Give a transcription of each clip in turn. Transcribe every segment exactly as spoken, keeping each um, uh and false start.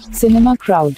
Cinema crowd.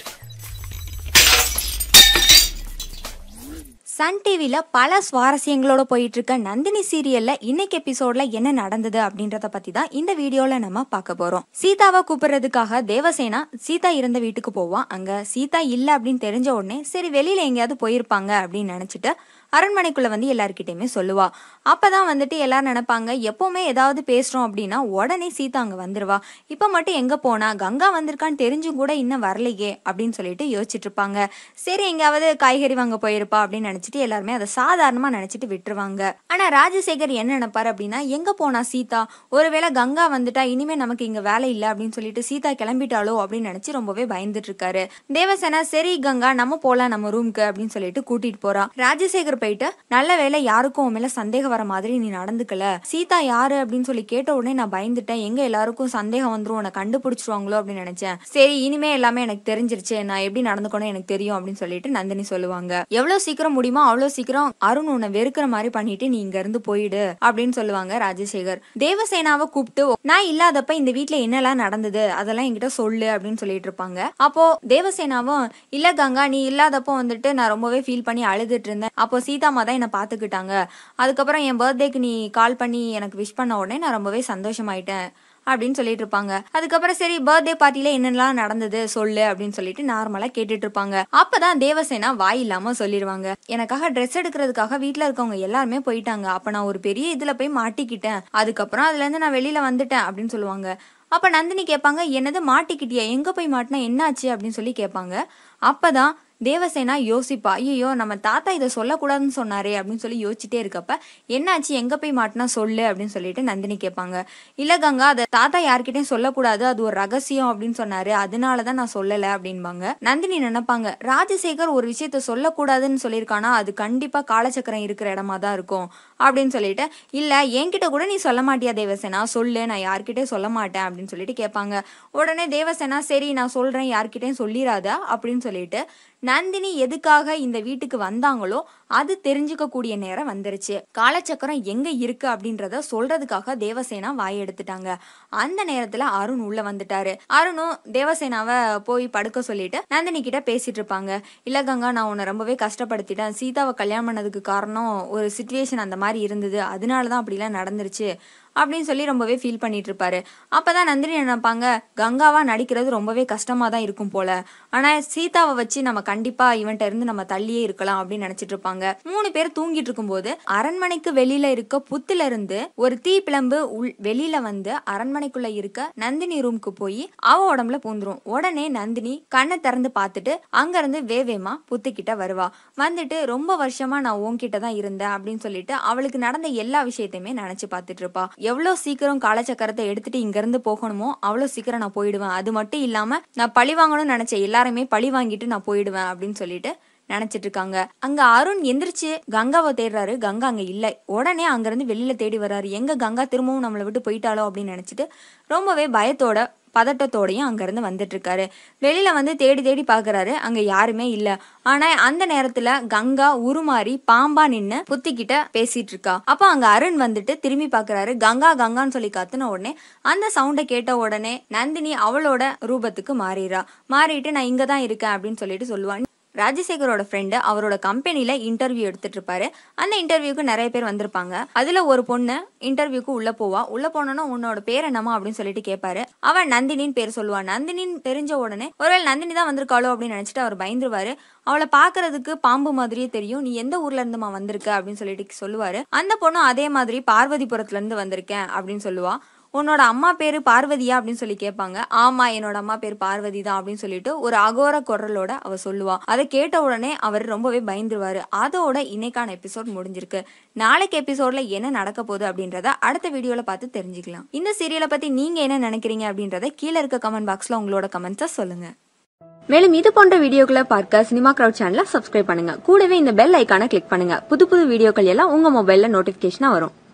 Sun டிவில பல சுவாரஸ்யங்களோட போயிட்டு இருக்க நந்தினி சீரியல்ல இன்னைக்கு எபிசோட்ல என்ன நடந்தது அப்படின்றத பத்தி தான் இந்த வீடியோல நம்ம பார்க்க போறோம். சீதாவை கூப்பிடுறதுக்காக தேவசேனா சீதா இருந்த வீட்டுக்கு போவான். அங்க சீதா இல்ல அப்படின்னு தெரிஞ்ச உடனே சரி வெளியில எங்கேயாவது போயிருப்பாங்க அப்படின்னு நினைச்சிட்டு அரண்மனைக்குள்ள வந்து எல்லார்கிட்டயுமே சொல்லுவா. அப்பதான் வந்துட்டு எல்லாரும் நினைப்பாங்க எப்பவுமே ஏதாவது பேசுறோம் அப்படின்னா உடனே சீதா அங்க வந்துருவா. இப்ப மட்டும் எங்க போனா, கங்கா வந்திருக்கான்னு தெரிஞ்சும் கூட இன்னும் வரலையே அப்படின்னு சொல்லிட்டு யோசிச்சுட்டு இருப்பாங்க. சரி எங்கேயாவது காய்கறி வாங்க போயிருப்பா அப்படின்னு நினைச்சிட்டு எல்லாருமே அதை சாதாரணமா நினைச்சிட்டு விட்டுருவாங்க. ஆனா ராஜசேகர் என்ன நினைப்பாரு அப்படின்னா, எங்க போனா சீதா, ஒருவேளை கங்கா வந்துட்டா இனிமே நமக்கு இங்க வேலை இல்லை அப்படின்னு சொல்லிட்டு சீதா கிளம்பிட்டாளோ அப்படின்னு நினைச்சு ரொம்பவே பயந்துட்டு இருக்காரு. தேவசேனா சரி கங்கா நம்ம போலாம் நம்ம ரூம்க்கு அப்படின்னு சொல்லிட்டு கூட்டிட்டு போறா. ராஜசேகர் போயிட்டு நல்ல வேலை யாருக்கும் மேல சந்தேகம் வர மாதிரி நீ நடந்துக்கல, சீதா யாரு அப்படின்னு சொல்லி கேட்ட உடனே நான் பயந்துட்டேன், எங்க எல்லாருக்கும் சந்தேகம் வந்துரும், உன்னை கண்டுபிடிச்சிருவாங்களோ அப்படின்னு நினைச்சேன், சரி இனிமே எல்லாமே எனக்கு தெரிஞ்சிருச்சு, நான் எப்படி நடந்துக்கணும் எனக்கு தெரியும் அப்படின்னு சொல்லிட்டு நந்தினி சொல்லுவாங்க. எவ்வளவு சீக்கிரம் முடியுமோ அவ்வளவு சீக்கிரம் அருண் உன்னை வெறுக்கிற மாதிரி பண்ணிட்டு நீ இங்க இருந்து போயிடு அப்படின்னு சொல்லுவாங்க ராஜசேகர். தேவசேனாவை கூப்பிட்டு நான் இல்லாதப்ப இந்த வீட்டுல என்னெல்லாம் நடந்தது அதெல்லாம் என்கிட்ட சொல்லு அப்படின்னு சொல்லிட்டு இருப்பாங்க. அப்போ தேவசேனாவும் இல்ல கங்கா நீ இல்லாதப்போ வந்துட்டு நான் ரொம்பவே ஃபீல் பண்ணி அழுதுட்டு இருந்தேன், அப்போ சீதாமா தான் என்னை பாத்துக்கிட்டாங்க, அதுக்கப்புறம் என் பர்த்டேக்கு நீ கால் பண்ணி எனக்கு விஷ் பண்ண உடனே நான் ரொம்பவே சந்தோஷமாயிட்டேன் அப்படின்னு சொல்லிட்டு இருப்பாங்க. அதுக்கப்புறம் சரி பர்த்டே பார்ட்டில என்னெல்லாம் நடந்தது சொல்லு அப்படின்னு சொல்லிட்டு நார்மலா கேட்டுட்டு இருப்பாங்க. அப்பதான் தேவசேனா வாய் இல்லாம சொல்லிடுவாங்க, எனக்காக ட்ரெஸ் எடுக்கிறதுக்காக வீட்டுல இருக்கவங்க எல்லாருமே போயிட்டாங்க, அப்ப நான் ஒரு பெரிய இதுல போய் மாட்டிக்கிட்டேன், அதுக்கப்புறம் அதுல இருந்து நான் வெளியில வந்துட்டேன் அப்படின்னு சொல்லுவாங்க. அப்ப நந்தினி கேட்பாங்க என்னது மாட்டிக்கிட்டியா, எங்க போய் மாட்டினா என்னாச்சு அப்படின்னு சொல்லி கேட்பாங்க. அப்பதான் தேவசேனா யோசிப்பா, ஐயோ நம்ம தாத்தா இதை சொல்லக்கூடாதுன்னு சொன்னாரே அப்படின்னு சொல்லி யோசிச்சுட்டே இருக்கப்ப என்னாச்சு எங்க போய் மாட்டினா சொல்லு அப்படின்னு சொல்லிட்டு நந்தினி கேட்பாங்க. இல்ல கங்கா அதை தாத்தா யார்கிட்டையும் சொல்லக்கூடாது, அது ஒரு ரகசியம் அப்படின்னு சொன்னாரு, அதனாலதான் நான் சொல்லல அப்படின்பாங்க. நந்தினி நினைப்பாங்க ராஜசேகர் ஒரு விஷயத்த சொல்லக்கூடாதுன்னு சொல்லியிருக்கானா அது கண்டிப்பா காலச்சக்கரம் இருக்கிற இடமா தான் இருக்கும் அப்படின்னு சொல்லிட்டு, இல்ல என்கிட்ட கூட நீ சொல்ல மாட்டியா தேவசேனா சொல்லு, நான் யார்கிட்டயும் சொல்ல மாட்டேன் அப்படின்னு சொல்லிட்டு கேட்பாங்க. உடனே தேவசேனா சரி நான் சொல்றேன் யார்கிட்டயும் சொல்லிராதா அப்படின்னு சொல்லிட்டு நந்தினி எதுக்காக இந்த வீட்டுக்கு வந்தாங்களோ அது தெரிஞ்சுக்க கூடிய நேரம் வந்துருச்சு. காலச்சக்கரம் எங்க இருக்கு அப்படின்றத சொல்றதுக்காக தேவசேனா வாய் எடுத்துட்டாங்க. அந்த நேரத்துல அருண் உள்ள வந்துட்டாரு. அருணும் தேவசேனாவை போய் படுக்க சொல்லிட்டு நந்தினி கிட்ட பேசிட்டு இருப்பாங்க. இல்ல கங்கா நான் உன்னை ரொம்பவே கஷ்டப்படுத்திட்டேன், சீதாவை கல்யாணம் பண்ணதுக்கு காரணம் ஒரு சிச்சுவேஷன் அந்த மாதிரி இருந்தது, அதனாலதான் அப்படிலாம் நடந்துருச்சு அப்படின்னு சொல்லி ரொம்பவே ஃபீல் பண்ணிட்டு இருப்பாரு. அப்பதான் நந்தினி நினைப்பாங்க கங்காவா நடிக்கிறது ரொம்பவே கஷ்டமா தான் இருக்கும் போல, ஆனா சீதாவை வச்சு நம்ம கண்டிப்பா இவன்ட்ட இருந்து நம்ம தள்ளியே இருக்கலாம் அப்படின்னு நினைச்சிட்டு இருப்பாங்க. மூணு பேர் தூங்கிட்டு இருக்கும் போது அரண்மனைக்கு வெளியில இருக்க புத்துல இருந்து ஒரு தீ பிளம்பு உள் வெளியில வந்து அரண்மனைக்குள்ள இருக்க நந்தினி ரூமுக்கு போய் அவ உடம்புல பூந்துரும். உடனே நந்தினி கண்ணை திறந்து பார்த்துட்டு அங்க இருந்து வேவேமா புத்துக்கிட்ட வருவா. வந்துட்டு ரொம்ப வருஷமா நான் உன்கிட்ட தான் இருந்தேன் அப்படின்னு சொல்லிட்டு அவளுக்கு நடந்த எல்லா விஷயத்தையுமே நினைச்சு பார்த்துட்டு இருப்பா. எவ்வளவு சீக்கிரம் காலச்சக்கரத்தை எடுத்துட்டு இங்க இருந்து போகணுமோ அவ்வளவு சீக்கிரம் நான் போயிடுவேன், அது மட்டும் இல்லாம நான் பழி வாங்கணும்னு நினைச்ச எல்லாருமே பழி வாங்கிட்டு நான் போயிடுவேன் அப்படின்னு சொல்லிட்டு நினைச்சிட்டு இருக்காங்க. அங்க அருண் எந்திரிச்சு கங்காவை தேடுறாரு, கங்கா அங்க இல்லை. உடனே அங்க இருந்து வெளியில தேடி வர்றாரு, எங்க கங்கா திரும்பவும் நம்மளை விட்டு போயிட்டாலோ அப்படின்னு நினைச்சிட்டு ரொம்பவே பயத்தோட பதட்டத்தோடையும் அங்க இருந்து வந்துட்டு இருக்காரு. வெளியில வந்து தேடி தேடி பாக்குறாரு, அங்க யாருமே இல்ல. ஆனா அந்த நேரத்துல கங்கா உருமாறி பாம்பா நின்னு புத்திக்கிட்ட பேசிட்டு இருக்கா. அப்ப அங்க அருண் வந்துட்டு திரும்பி பாக்குறாரு, கங்கா கங்கான்னு சொல்லி கத்துன உடனே அந்த சவுண்டை கேட்ட உடனே நந்தினி அவளோட ரூபத்துக்கு மாறிடுறா. மாறிட்டு நான் இங்கதான் இருக்கேன் அப்படின்னு சொல்லிட்டு சொல்லுவான். ராஜசேகரோட ஃப்ரெண்டு அவரோட கம்பெனில இன்டர்வியூ எடுத்துட்டு இருப்பாரு. அந்த இன்டர்வியூக்கு நிறைய பேர் வந்திருப்பாங்க. அதுல ஒரு பொண்ணு இன்டர்வியூக்கு உள்ள போவா. உள்ள போனோன்னா உன்னோட பேர் என்னமா அப்படின்னு சொல்லிட்டு கேட்பாரு. அவன் நந்தினின்னு பேர் சொல்லுவா. நந்தினின்னு தெரிஞ்ச உடனே ஒருவேளை நந்தினி தான் வந்திருக்காளோ அப்படின்னு நினைச்சிட்டு அவர் பயந்துருவாரு. அவளை பாக்குறதுக்கு பாம்பு மாதிரியே தெரியும், நீ எந்த ஊர்ல இருந்துமா வந்திருக்க அப்படின்னு சொல்லிட்டு சொல்லுவாரு. அந்த பொண்ணு அதே மாதிரி பார்வதிபுரத்துல இருந்து வந்திருக்கேன் அப்படின்னு சொல்லுவா. உன்னோட அம்மா பேரு பார்வதியா அப்படின்னு சொல்லி கேட்பாங்க. ஆமா என்னோட அம்மா பேர் பார்வதி தான் அப்படின்னு சொல்லிட்டு ஒரு அகோர குரலோட அவ சொல்லுவா. அதை கேட்ட உடனே அவர் ரொம்பவே பயந்துருவாரு. அதோட இன்னைக்கான எபிசோட் முடிஞ்சிருக்கு. நாளைக்கு எபிசோட்ல என்ன நடக்க போகுது அப்படின்றத அடுத்த வீடியோல பார்த்து தெரிஞ்சுக்கலாம். இந்த சீரியலை பத்தி நீங்க என்ன நினைக்கிறீங்க அப்படின்றத கீழே இருக்க கமெண்ட் பாக்ஸ்ல உங்களோட கமெண்ட்ஸை சொல்லுங்க. மேலும் இது போன்ற வீடியோக்களை பார்க்க சினிமா கிரவுட் சேனலை சப்ஸ்கிரைப் பண்ணுங்க. கூடவே இந்த பெல் ஐக்கானை கிளிக் பண்ணுங்க. புது புது வீடியோக்கள் எல்லாம் உங்க மொபைல்ல நோட்டிபிகேஷனா வரும்.